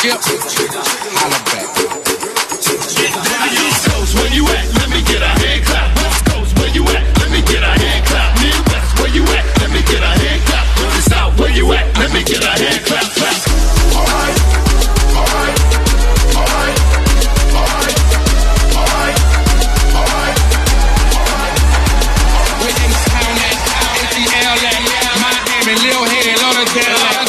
chip, holla back. East Coast, where you at? Let me get a hand clap. West Coast, where you at? Let me get a hand clap. Midwest, where you at? Let me get a hand clap. Dirty South, where you at? Let me get a hand clap. Alright, alright, alright, alright, alright, alright, alright. We're in town at ATL and Miami, Lil Head, Lauderdale.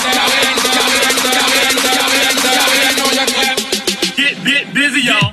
Get busy, y'all.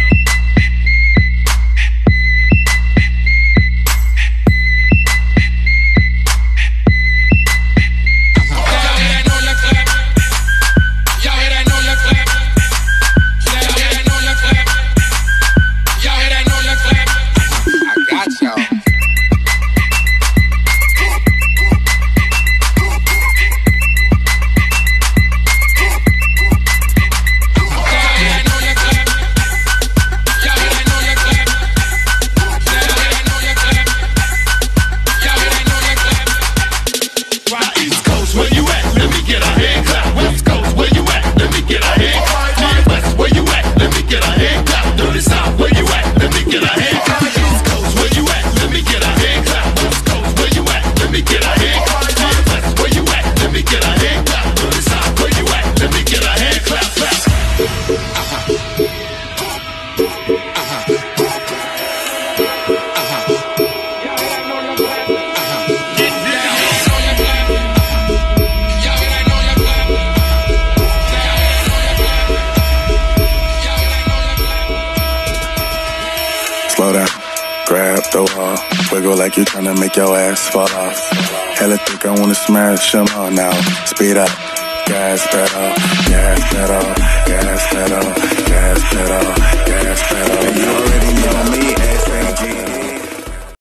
Like you tryna make your ass fall off. Hella think I wanna smash them all now. Speed up, gas pedal, gas pedal, gas pedal, gas pedal, gas pedal. You already know me.